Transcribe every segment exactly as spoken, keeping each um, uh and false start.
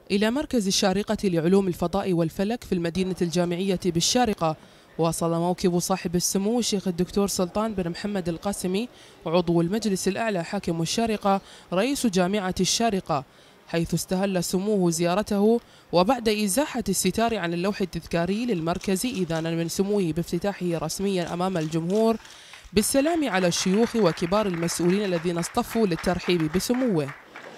إلى مركز الشارقة لعلوم الفضاء والفلك في المدينة الجامعية بالشارقة. واصل موكب صاحب السمو الشيخ الدكتور سلطان بن محمد القاسمي عضو المجلس الأعلى حاكم الشارقة رئيس جامعة الشارقة، حيث استهل سموه زيارته وبعد إزاحة الستار عن اللوح التذكاري للمركز إذانا من سموه بافتتاحه رسميا أمام الجمهور بالسلام على الشيوخ وكبار المسؤولين الذين اصطفوا للترحيب بسموه.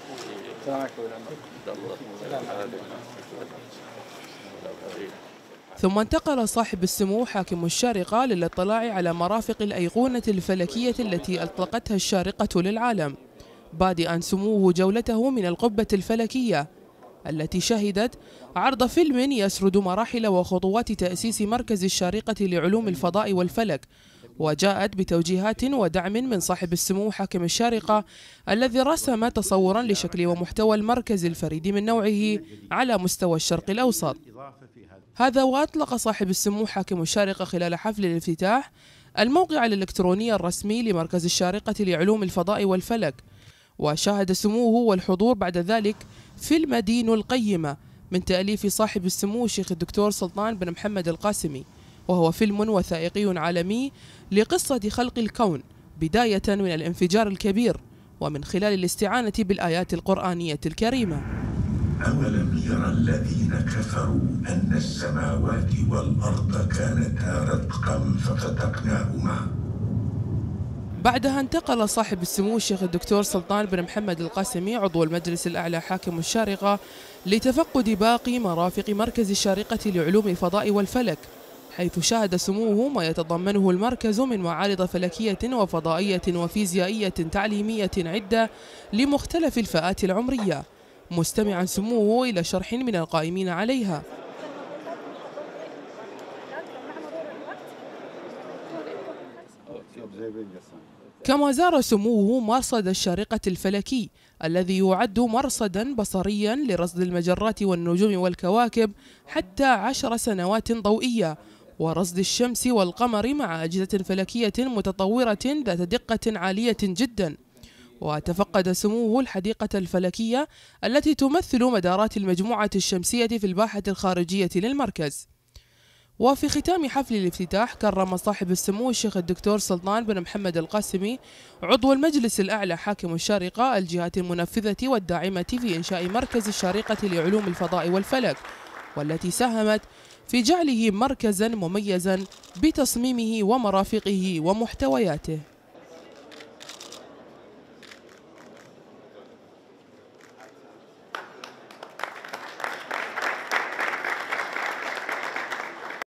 ثم انتقل صاحب السمو حاكم الشارقة للاطلاع على مرافق الأيقونة الفلكية التي أطلقتها الشارقة للعالم، بادئا سموه جولته من القبة الفلكية التي شهدت عرض فيلم يسرد مراحل وخطوات تأسيس مركز الشارقة لعلوم الفضاء والفلك، وجاءت بتوجيهات ودعم من صاحب السمو حاكم الشارقة الذي رسم تصورا لشكل ومحتوى المركز الفريد من نوعه على مستوى الشرق الأوسط. هذا وأطلق صاحب السمو حاكم الشارقة خلال حفل الافتتاح الموقع الإلكتروني الرسمي لمركز الشارقة لعلوم الفضاء والفلك، وشاهد سموه والحضور بعد ذلك فيلم دين القيمة من تأليف صاحب السمو الشيخ الدكتور سلطان بن محمد القاسمي، وهو فيلم وثائقي عالمي لقصة خلق الكون بداية من الانفجار الكبير ومن خلال الاستعانة بالآيات القرآنية الكريمة. أولم يرى الذين كفروا أن السماوات والأرض كانتا رتقا ففتقناهما. بعدها انتقل صاحب السمو الشيخ الدكتور سلطان بن محمد القاسمي عضو المجلس الأعلى حاكم الشارقة لتفقد باقي مرافق مركز الشارقة لعلوم الفضاء والفلك، حيث شاهد سموه ما يتضمنه المركز من معارض فلكية وفضائية وفيزيائية تعليمية عدة لمختلف الفئات العمرية، مستمعا سموه إلى شرح من القائمين عليها. كما زار سموه مرصد الشارقة الفلكي الذي يعد مرصدا بصريا لرصد المجرات والنجوم والكواكب حتى عشر سنوات ضوئية، ورصد الشمس والقمر مع أجهزة فلكية متطورة ذات دقة عالية جدا. وتفقد سموه الحديقة الفلكية التي تمثل مدارات المجموعة الشمسية في الباحة الخارجية للمركز. وفي ختام حفل الافتتاح كرم صاحب السمو الشيخ الدكتور سلطان بن محمد القاسمي عضو المجلس الأعلى حاكم الشارقة الجهات المنفذة والداعمة في إنشاء مركز الشارقة لعلوم الفضاء والفلك، والتي ساهمت في جعله مركزا مميزا بتصميمه ومرافقه ومحتوياته.